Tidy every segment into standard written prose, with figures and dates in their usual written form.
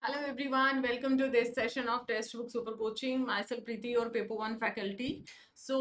Hello everyone, welcome to this session of Textbook Super Coaching. Myself Preeti और paper one faculty. So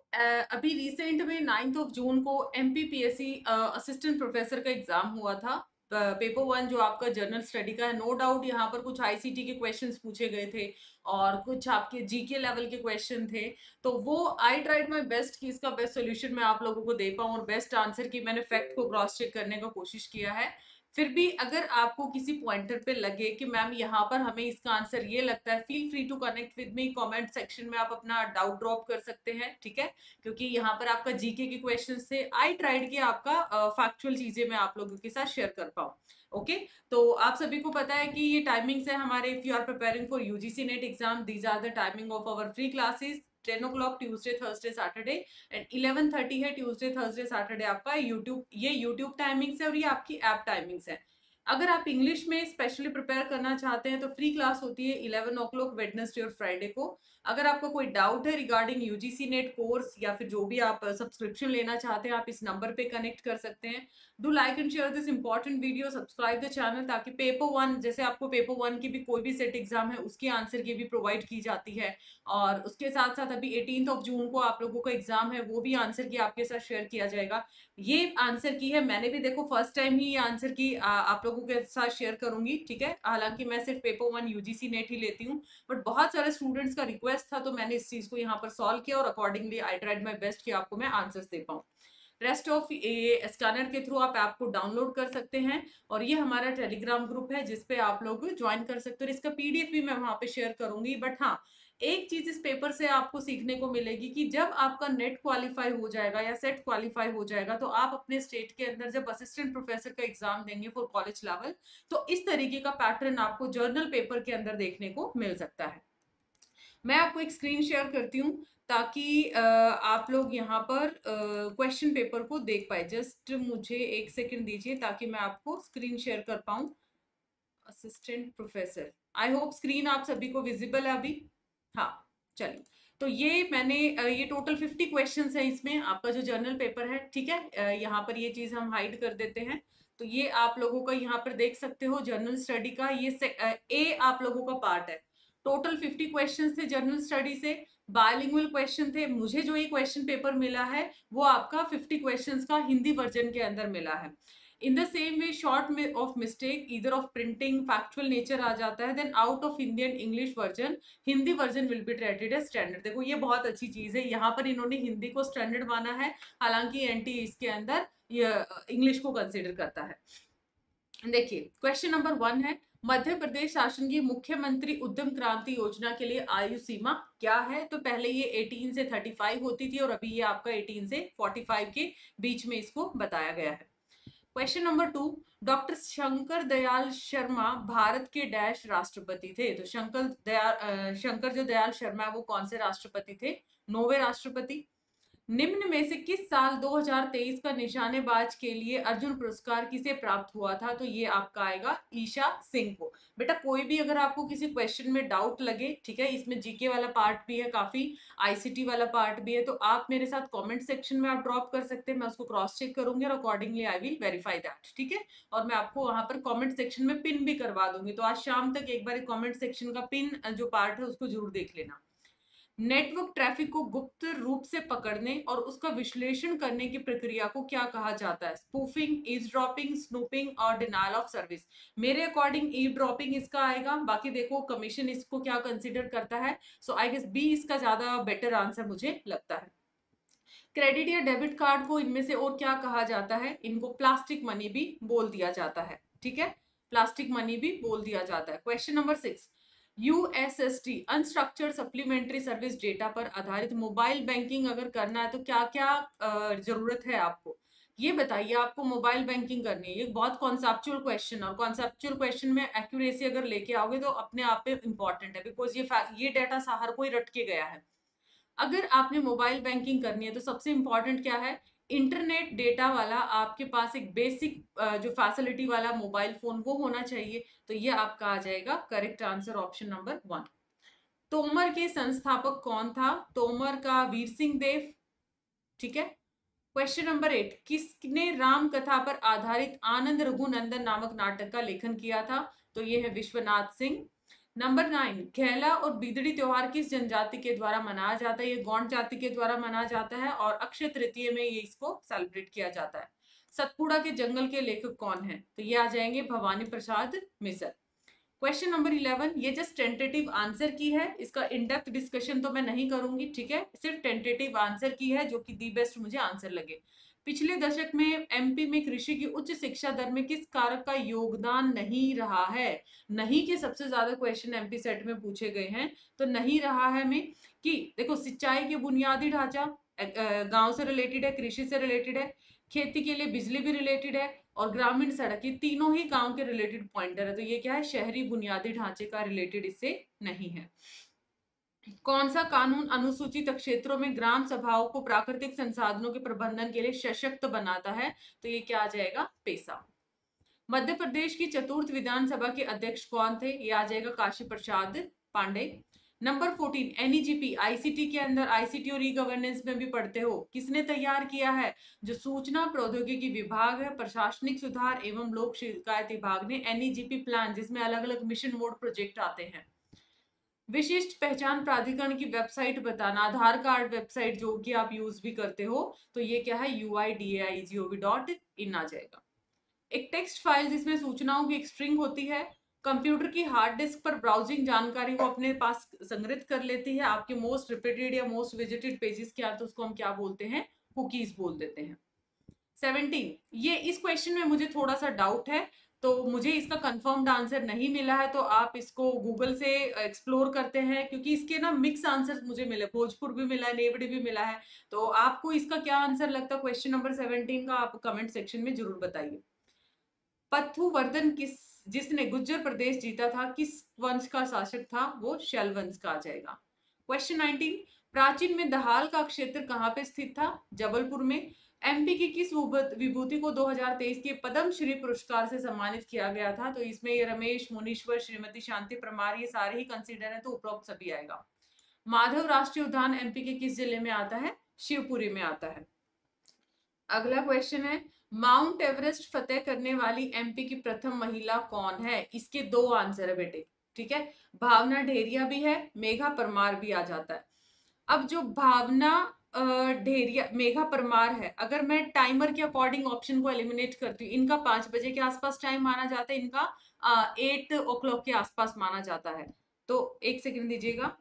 अभी recent में 9th of June को MPPSC assistant professor का exam हुआ था. Paper one जो आपका जर्नल स्टडी का है, नो डाउट यहाँ पर कुछ आईसीटी के क्वेश्चंस पूछे गए थे और कुछ आपके जीके लेवल के क्वेश्चन थे. तो वो आई ट्राइड माई बेस्ट कि इसका बेस्ट सोल्यूशन मैं आप लोगों को दे पाऊँ और बेस्ट आंसर की मैंने फैक्ट को क्रॉस चेक करने का कोशिश किया है. फिर भी अगर आपको किसी पॉइंटर पे लगे कि मैम यहाँ पर हमें इसका आंसर ये लगता है, feel free to connect with me. Comment section में आप अपना डाउट ड्रॉप कर सकते हैं, ठीक है, क्योंकि यहाँ पर आपका जीके के क्वेश्चंस थे. आई ट्राइड कि आपका फैक्चुअल चीजें मैं आप लोगों के साथ शेयर कर पाऊँ. ओके, तो आप सभी को पता है कि ये टाइमिंग्स है हमारे. If you are preparing for UGC NET exam, these are the timing of our free classes. 10 o'clock Tuesday Thursday Saturday and 11:30 है ट्यूसडे थर्सडे सैटरडे आपका यूट्यूब. ये यूट्यूब टाइमिंग्स है और ये आपकी ऐप टाइमिंग्स है. अगर आप इंग्लिश में स्पेशली प्रिपेयर करना चाहते हैं तो फ्री क्लास होती है 11 o'clock वेडनेसडे और फ्राइडे को. अगर आपको कोई डाउट है रिगार्डिंग यूजीसी नेट कोर्स या फिर जो भी आप सब्सक्रिप्शन लेना चाहते हैं, आप इस नंबर पे कनेक्ट कर सकते हैं. Do like and share this important video, subscribe the channel, ताकि पेपर वन, जैसे आपको पेपर वन की भी कोई भी सेट एग्जाम है उसकी आंसर की भी प्रोवाइड की जाती है. और उसके साथ साथ अभी 18th of June को आप लोगों का एग्जाम है, वो भी आंसर की आपके साथ शेयर किया जाएगा. ये आंसर की है, मैंने भी देखो फर्स्ट टाइम ही ये आंसर की आप लोगों के साथ शेयर करूंगी, ठीक है. हालांकि मैं सिर्फ पेपर वन यूजीसी नेट ही लेती हूँ, बट बहुत सारे स्टूडेंट्स का रिक्वेस्ट था तो मैंने इस चीज को यहाँ पर सॉल्व किया और accordingly I tried my best कि आपको मैं आंसर्स दे पाऊँ. रेस्ट ऑफ ये स्कैनर के थ्रू आप ऐप को डाउनलोड कर सकते हैं और ये हमारा टेलीग्राम ग्रुप है जिसपे आप लोग ज्वाइन कर सकते हो. इसका पीडीएफ भी मैं वहां पे शेयर करूंगी. बट हाँ, एक चीज इस पेपर से आपको सीखने को मिलेगी कि जब आपका नेट क्वालिफाई हो जाएगा या सेट क्वालिफाई हो जाएगा तो आप अपने स्टेट के अंदर जब असिस्टेंट प्रोफेसर का एग्जाम देंगे फॉर कॉलेज लेवल, तो इस तरीके का पैटर्न आपको जर्नल पेपर के अंदर देखने को मिल सकता है. मैं आपको एक स्क्रीन शेयर करती हूँ ताकि आप लोग यहाँ पर क्वेश्चन पेपर को देख पाए. जस्ट मुझे एक सेकंड दीजिए ताकि मैं आपको स्क्रीन शेयर कर पाऊँ. Assistant professor, I hope screen आप सभी को विजिबल है अभी. हाँ, चलिए. तो ये मैंने ये टोटल 50 क्वेश्चंस है इसमें, आपका जो जर्नल पेपर है, ठीक है. यहाँ पर ये चीज हम हाइड कर देते हैं. तो ये आप लोगों का यहाँ पर देख सकते हो जर्नल स्टडी का ये ए आप लोगों का पार्ट है. टोटल 50 क्वेश्चंस थे जर्नल स्टडी से. बायलिंगुअल क्वेश्चन थे. मुझे जो ये क्वेश्चन पेपर मिला है वो आपका 50 क्वेश्चंस का हिंदी वर्जन के अंदर मिला है. In the same way sort of mistake इधर ऑफ प्रिंटिंग फैक्चुअल नेचर आ जाता है, then out of Hindi and English version, Hindi version will be treated as standard. देखो ये बहुत अच्छी चीज है, यहाँ पर इन्होंने हिंदी को स्टैंडर्ड माना है, हालांकि एनटी इसके अंदर ये इंग्लिश को कंसिडर करता है. देखिए क्वेश्चन नंबर 1 है, मध्य प्रदेश शासन की मुख्यमंत्री उद्यम क्रांति योजना के लिए आयु सीमा क्या है? तो पहले ये 18 से 35 होती थी और अभी ये आपका 18 से 45 के बीच में इसको बताया गया है. Question number 2, doctor Shankar Dayal Sharma Bharat के डैश राष्ट्रपति थे? तो शंकर जो दयाल शर्मा है वो कौन से राष्ट्रपति थे? नौवे राष्ट्रपति. निम्न में से किस साल 2023 का निशानेबाज के लिए अर्जुन पुरस्कार किसे प्राप्त हुआ था? तो ये आपका आएगा ईशा सिंह को. बेटा कोई भी अगर आपको किसी क्वेश्चन में डाउट लगे, ठीक है, इसमें जीके वाला पार्ट भी है, काफी आईसीटी वाला पार्ट भी है, तो आप मेरे साथ कमेंट सेक्शन में आप ड्रॉप कर सकते हैं. मैं उसको क्रॉस चेक करूंगी और accordingly I will verify that, ठीक है. और मैं आपको वहां पर कॉमेंट सेक्शन में पिन भी करवा दूंगी, तो आज शाम तक एक बार कॉमेंट सेक्शन का पिन जो पार्ट है उसको जरूर देख लेना. नेटवर्क ट्रैफिक को गुप्त रूप से पकड़ने और उसका विश्लेषण करने की प्रक्रिया को क्या कहा जाता है? स्पूफिंग, ईवरड्रॉपिंग, स्नूपिंग और डिनायल ऑफ सर्विस. मेरे अकॉर्डिंग ईवरड्रॉपिंग इसका आएगा, बाकी देखो कमीशन इसको क्या कंसीडर करता है. सो आई गेस बी इसका ज्यादा बेटर आंसर मुझे लगता है. क्रेडिट या डेबिट कार्ड को इनमें से और क्या कहा जाता है? इनको प्लास्टिक मनी भी बोल दिया जाता है, ठीक है, प्लास्टिक मनी भी बोल दिया जाता है. Question number 6, USSD unstructured supplementary service data पर आधारित मोबाइल बैंकिंग अगर करना है तो क्या क्या जरूरत है आपको? ये बताइए, आपको मोबाइल बैंकिंग करनी है. ये बहुत कॉन्सेप्चुअल क्वेश्चन और कॉन्सेप्चुअल क्वेश्चन में एक्यूरेसी अगर लेके आओगे तो अपने आप पे इंपॉर्टेंट है, बिकॉज ये डाटा हर कोई रट के गया है. अगर आपने मोबाइल बैंकिंग करनी है तो सबसे इंपॉर्टेंट क्या है? इंटरनेट डेटा वाला आपके पास एक बेसिक जो फैसिलिटी वाला मोबाइल फोन वो होना चाहिए. तो ये आपका आ जाएगा correct answer option number 1. Tomar के संस्थापक कौन था? तोमर का वीर सिंह देव, ठीक है. क्वेश्चन नंबर 8, किसने राम कथा पर आधारित आनंद रघुनंदन नामक नाटक का लेखन किया था? तो ये है विश्वनाथ सिंह। नंबर 9, घेला और बीदड़ी त्योहार किस जनजाति के द्वारा मनाया जाता है? ये गौंड जाति के द्वारा मनाया जाता है और अक्षय तृतीय में ये इसको सेलिब्रेट किया जाता है। सतपुड़ा के जंगल के लेखक कौन है? तो ये आ जाएंगे भवानी प्रसाद मिसर। क्वेश्चन नंबर 11, ये जस्ट टेंटेटिव आंसर की है, इसका इन डेप्थ डिस्कशन तो मैं नहीं करूंगी, ठीक है, सिर्फ टेंटेटिव आंसर की है जो कि दी बेस्ट मुझे आंसर लगे। पिछले दशक में एमपी में कृषि की उच्च शिक्षा दर में किस कारक का योगदान नहीं रहा है? नहीं के सबसे ज्यादा क्वेश्चन एमपी सेट में पूछे गए हैं, तो नहीं रहा है में कि देखो सिंचाई के बुनियादी ढांचा गांव से रिलेटेड है, कृषि से रिलेटेड है, खेती के लिए बिजली भी रिलेटेड है और ग्रामीण सड़क, ये तीनों ही गांव के रिलेटेड पॉइंटर है, तो ये क्या है, शहरी बुनियादी ढांचे का रिलेटेड इससे नहीं है। कौन सा कानून अनुसूचित क्षेत्रों में ग्राम सभाओं को प्राकृतिक संसाधनों के प्रबंधन के लिए सशक्त बनाता है? तो ये क्या आ जाएगा, पेसा। मध्य प्रदेश की चतुर्थ विधानसभा के अध्यक्ष कौन थे? ये आ जाएगा Kashi Prasad Pandey. Number 14, NEGP ICT के अंदर, आईसीटी और ई गवर्नेंस में भी पढ़ते हो, किसने तैयार किया है? जो सूचना प्रौद्योगिकी विभाग है, प्रशासनिक सुधार एवं लोक शिकायत विभाग ने एनईजीपी प्लान, जिसमें अलग अलग मिशन मोड प्रोजेक्ट आते हैं। विशिष्ट पहचान प्राधिकरण की वेबसाइट बताना, आधार कार्ड वेबसाइट जो कि आप यूज भी करते हो, तो ये क्या है, uidai.gov.in आ जाएगा। एक टेक्स्ट फाइल जिसमें सूचनाओं की एक स्ट्रिंग होती है, कंप्यूटर की हार्ड डिस्क पर ब्राउजिंग जानकारी को अपने पास संग्रहित कर लेती है, आपके मोस्ट रिपीटेड या मोस्ट विजिटेड पेजेस क्या, तो उसको हम क्या बोलते हैं, कुकीज बोल देते हैं। 17, ये इस क्वेश्चन में मुझे थोड़ा सा डाउट है, तो मुझे इसका कंफर्म्ड आंसर नहीं मिला है, तो आप इसको गूगल से एक्सप्लोर करते हैं, क्योंकि इसके ना मिक्स आंसर्स मुझे मिले, भोजपुर भी मिला है, नेवड़ी भी मिला है, तो आपको इसका क्या आंसर लगता है क्वेश्चन नंबर 17 का, आप कमेंट सेक्शन में जरूर बताइए। पत्थु वर्धन जिसने गुज्जर प्रदेश जीता था, किस वंश का शासक था? वो शैल वंश का आ जाएगा। क्वेश्चन 19, प्राचीन में दहाल का क्षेत्र कहाँ पे स्थित था? जबलपुर में। एमपी की किस विभूति को 2023 के पद्म श्री पुरस्कार से सम्मानित किया गया था? तो इसमें ये रमेश मुनीश्वर, श्रीमती शांति परमार, ये सारे ही कंसीडर है, तो उपरोक्त सभी आएगा। माधव राष्ट्रीय उद्यान एमपी के किस जिले में आता है? शिवपुरी में आता है। अगला क्वेश्चन है, माउंट एवरेस्ट फतेह करने वाली एमपी की प्रथम महिला कौन है? इसके दो आंसर है बेटे, ठीक है, भावना ढेरिया भी है, मेघा परमार भी आ जाता है। अब जो भावना ढेरिया, मेघा परमार है, अगर मैं टाइमर के अकॉर्डिंग ऑप्शन को एलिमिनेट करती हूँ, इनका 5 बजे के आसपास टाइम माना जाता है, इनका 8 ओ क्लॉक के आसपास माना जाता है, तो एक सेकंड दीजिएगा।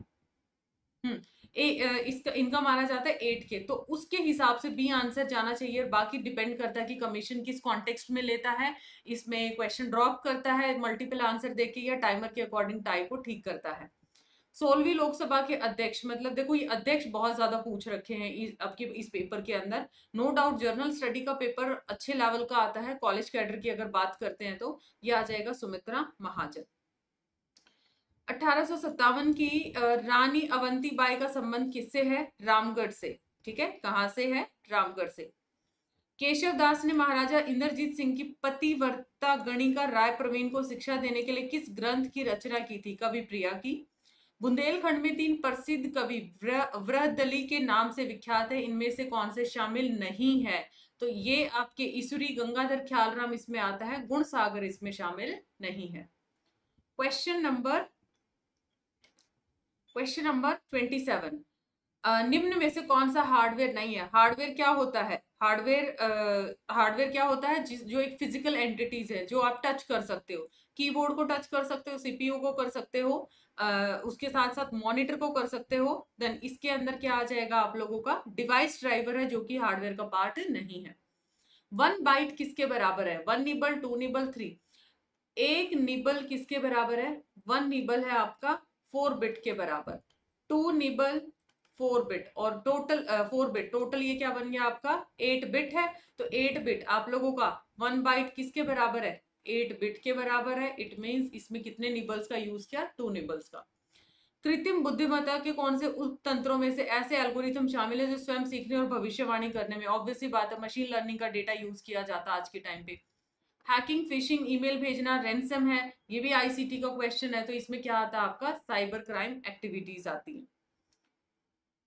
इसका इनका माना जाता है 8 के, तो उसके हिसाब से बी आंसर जाना चाहिए, बाकी डिपेंड करता है कि कमीशन किस कॉन्टेक्स्ट में लेता है, इसमें क्वेश्चन ड्रॉप करता है मल्टीपल आंसर देके या टाइमर के अकॉर्डिंग टाइप को ठीक करता है। 16वीं लोकसभा के अध्यक्ष, मतलब देखो ये अध्यक्ष बहुत ज्यादा पूछ रखे हैं आपके इस पेपर के अंदर, नो डाउट जर्नल स्टडी का पेपर अच्छे लेवल का आता है, कॉलेज कैडर की अगर बात करते हैं तो ये आ जाएगा सुमित्रा महाजन। 1857 की रानी अवंतीबाई का संबंध किससे है? रामगढ़ से, ठीक है, कहां से है? रामगढ़ से। केशव दास ने महाराजा इंद्रजीत सिंह की पतिव्रता गणिका राय प्रवीण को शिक्षा देने के लिए किस ग्रंथ की रचना की थी? कवि प्रिया की। बुंदेलखंड में 3 प्रसिद्ध कवि वृहदली के नाम से विख्यात है, इनमें से कौन से शामिल नहीं है? तो ये आपके ईसुरी गंगाधर ख्यालराम इसमें आता है, गुण सागर इसमें शामिल नहीं है। क्वेश्चन नंबर 27, निम्न में से कौन सा हार्डवेयर नहीं है? हार्डवेयर क्या होता है? हार्डवेयर क्या होता है? जो एक फिजिकल एंटिटीज है जो आप टच कर सकते हो, कीबोर्ड को टच कर सकते हो, सीपीयू को कर सकते हो, उसके साथ साथ मॉनिटर को कर सकते हो, देन इसके अंदर क्या आ जाएगा आप लोगों का? डिवाइस ड्राइवर है, जो कि हार्डवेयर का पार्ट नहीं है। 1 बाइट किसके बराबर है? 1 निबल, 2 निबल, 3? 1 निबल किसके बराबर है? 1 निबल है आपका 4 बिट के बराबर, 2 निबल 4 बिट, और टोटल 4 बिट, टोटल ये क्या बन गया आपका? 8 बिट है, तो 8 बिट आप लोगों का 1 बाइट किसके बराबर है? 8 बिट के बराबर है। इट मींस इसमें कितने निबल्स का यूज किया? 2 निबल्स का। कृत्रिम बुद्धिमत्ता के कौन से उपतंत्रों में से ऐसे एल्गोरिथम शामिल है जो स्वयं सीखने और भविष्यवाणी करने में, ऑब्वियसली बात है, मशीन लर्निंग का डेटा यूज किया जाता है आज के टाइम पे। हैकिंग, फिशिंग, ईमेल भेजना, रैंसम है, ये भी आईसीटी का क्वेश्चन है, तो इसमें क्या आता है आपका? साइबर क्राइम एक्टिविटीज आती है।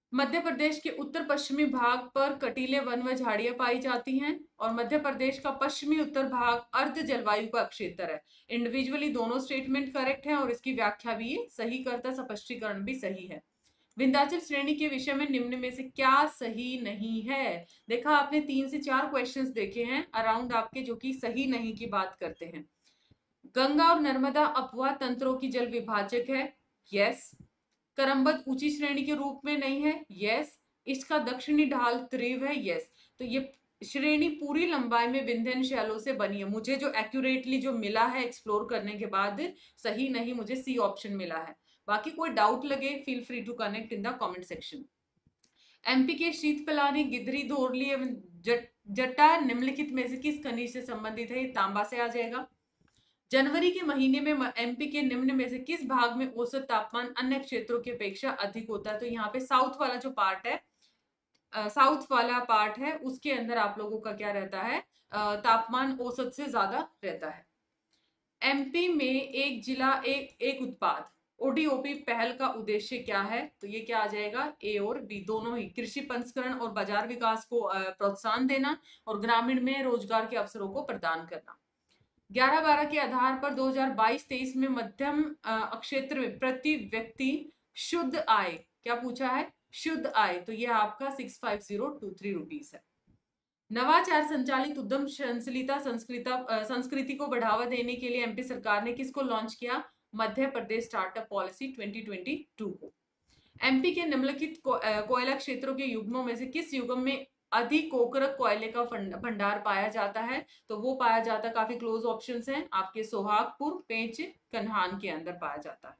मध्य प्रदेश के उत्तर पश्चिमी भाग पर कटीले वन व झाड़ियां पाई जाती हैं और मध्य प्रदेश का पश्चिमी उत्तर भाग अर्ध जलवायु का क्षेत्र है। इंडिविजुअली दोनों स्टेटमेंट करेक्ट है और इसकी व्याख्या भी सही करता, स्पष्टीकरण भी सही है। विंध्याचल श्रेणी के विषय में निम्न में से क्या सही नहीं है? देखा आपने 3 से 4 क्वेश्चंस देखे हैं अराउंड आपके जो कि सही नहीं की बात करते हैं। गंगा और नर्मदा अपवाह तंत्रों की जल विभाजक है, यस। करम्बद ऊंची श्रेणी के रूप में नहीं है, यस। इसका दक्षिणी ढाल त्रिव है, यस। तो ये श्रेणी पूरी लंबाई में विंध्यन शैलों से बनी है। मुझे जो एक्यूरेटली जो मिला है एक्सप्लोर करने के बाद, सही नहीं मुझे सी ऑप्शन मिला है। बाकी कोई डाउट लगे feel free to connect in the comment section. MP के शीत पिलानी गिदरी धोरली एवं जट्टा निम्नलिखित में से किस खनिज से संबंधित है? ये तांबा से आ जाएगा। जनवरी के महीने में एमपी के निम्न में से किस भाग में औसत तापमान अन्य क्षेत्रों की अपेक्षा अधिक होता है? तो यहाँ पे साउथ वाला जो पार्ट है, साउथ वाला पार्ट है उसके अंदर आप लोगों का क्या रहता है, तापमान औसत से ज्यादा रहता है। एमपी में एक जिला एक उत्पाद ओडीओपी पहल का उद्देश्य क्या है? तो ये क्या आ जाएगा, ए और बी दोनों ही। कृषि प्रसंस्करण और बाजार विकास को प्रोत्साहन देना और ग्रामीण में रोजगार के अवसरों को प्रदान करना। 11-12 के आधार पर 2022-23 में मध्यम क्षेत्र में प्रति व्यक्ति शुद्ध आय, क्या पूछा है, शुद्ध आय, तो ये आपका 65023 रुपीस है। नवाचार संचालित उद्यमशीलता संस्कृति को बढ़ावा देने के लिए एमपी सरकार ने किसको लॉन्च किया? मध्य प्रदेश स्टार्टअप पॉलिसी 2022 को। एमपी के निम्नलिखित कोयला क्षेत्रों के युग्मों में से किस युग्म में अधिक कोकरक कोयले का भंडार पाया जाता है? तो वो पाया जाता है, काफी क्लोज ऑप्शंस हैं आपके, सोहागपुर, पेंच, कन्हान के अंदर पाया जाता है।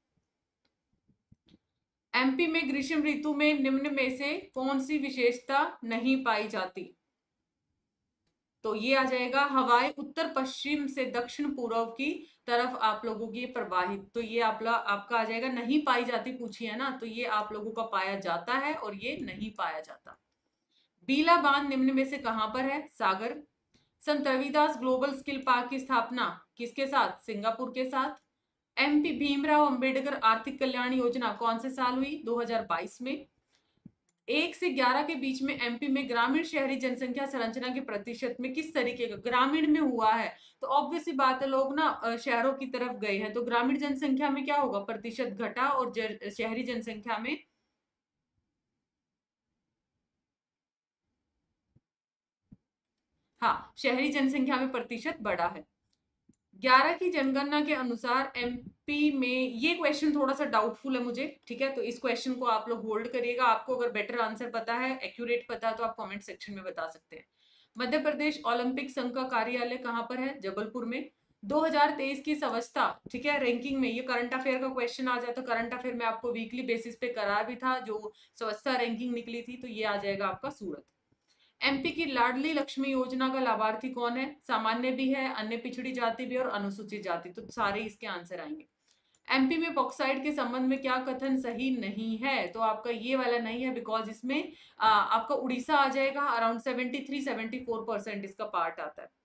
एमपी में ग्रीष्म ऋतु में निम्न में से कौन सी विशेषता नहीं पाई जाती? तो ये आ जाएगा हवाएं उत्तर पश्चिम से दक्षिण पूर्व की तरफ आप लोगों की प्रवाहित, तो ये आपका आ जाएगा नहीं पाई जाती, पूछी है ना, तो ये आप लोगों का पाया जाता है और ये नहीं पाया जाता। बीला बांध निम्न में से कहां पर है? सागर। संत रविदास ग्लोबल स्किल पार्क की स्थापना किसके साथ? सिंगापुर के साथ। एमपी भीमराव अंबेडकर आर्थिक कल्याण योजना कौन से साल हुई? 2022 में। 1 से 11 के बीच में एमपी में ग्रामीण शहरी जनसंख्या संरचना के प्रतिशत में किस तरीके का ग्रामीण में हुआ है? तो ऑब्वियस सी बात है, लोग ना शहरों की तरफ गए हैं, तो ग्रामीण जनसंख्या में क्या होगा, प्रतिशत घटा, और शहरी जनसंख्या में हाँ, शहरी जनसंख्या में प्रतिशत बढ़ा है। 11 की जनगणना के अनुसार एमपी में, ये क्वेश्चन थोड़ा सा डाउटफुल है मुझे, ठीक है, तो इस क्वेश्चन को आप लोग होल्ड करिएगा। आपको अगर बेटर आंसर पता है, एक्यूरेट पता है, तो आप कमेंट सेक्शन में बता सकते हैं। मध्य प्रदेश ओलंपिक संघ का कार्यालय कहां पर है? जबलपुर में। 2023 की अवस्था, ठीक है, रैंकिंग में, ये करंट अफेयर का क्वेश्चन आ जाता, करंट अफेयर में आपको वीकली बेसिस पे करा भी था, जो अवस्था रैंकिंग निकली थी, तो ये आ जाएगा आपका सूरत। एमपी की लाडली लक्ष्मी योजना का लाभार्थी कौन है? सामान्य भी है, अन्य पिछड़ी जाति भी और अनुसूचित जाति, तो सारे इसके आंसर आएंगे। एमपी में बॉक्साइट के संबंध में क्या कथन सही नहीं है? तो आपका ये वाला नहीं है, बिकॉज इसमें आपका उड़ीसा आ जाएगा, अराउंड 73-74% इसका पार्ट आता है।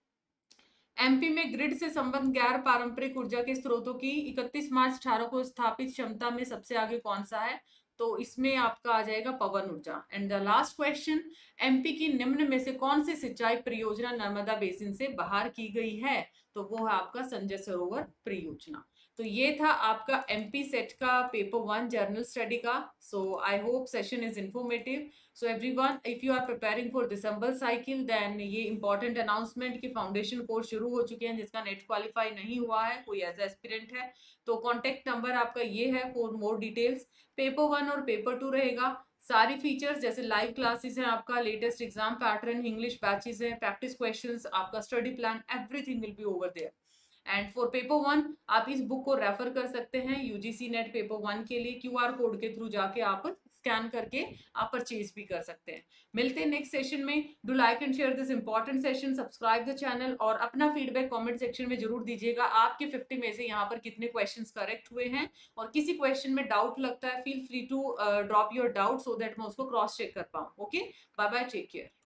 एमपी में ग्रिड से संबंध गैर पारंपरिक ऊर्जा के स्रोतों की 31 मार्च 18 को स्थापित क्षमता में सबसे आगे कौन सा है? तो इसमें आपका आ जाएगा पवन ऊर्जा। And the last question, MP की निम्न में से कौन सी सिंचाई परियोजना नर्मदा बेसिन से बाहर की गई है? तो वो है आपका संजय सरोवर परियोजना। तो ये था आपका एमपी सेट का पेपर 1 जर्नल स्टडी का। So I hope session is informative. So everyone, if you are preparing for December cycle, then ये इंपॉर्टेंट अनाउंसमेंट के फाउंडेशन कोर्स शुरू हो चुके हैं। जिसका नेट क्वालिफाई नहीं हुआ है, कोई एज एस्पिरेंट है, तो कॉन्टेक्ट नंबर आपका ये है फॉर मोर डिटेल्स। पेपर 1 और पेपर 2 रहेगा। सारी फीचर्स जैसे लाइव क्लासेस हैं, आपका latest exam pattern, English batches हैं, प्रैक्टिस क्वेश्चंस, आपका study plan, everything will be over there. And for paper 1 आप इस बुक को रेफर कर सकते हैं यूजीसी नेट पेपर 1 के लिए। क्यूआर कोड के थ्रू जाके आप स्कैन करके आप परचेज भी कर सकते हैं। मिलते हैं नेक्स्ट सेशन में। Do like and share this important session, subscribe the channel और अपना फीडबैक कमेंट सेक्शन में जरूर दीजिएगा। आपके 50 में से यहाँ पर कितने क्वेश्चंस करेक्ट हुए हैं, और किसी क्वेश्चन में डाउट लगता है, feel free to drop your doubt so that मैं उसको क्रॉस चेक कर पाऊँ। Okay, bye bye, take care.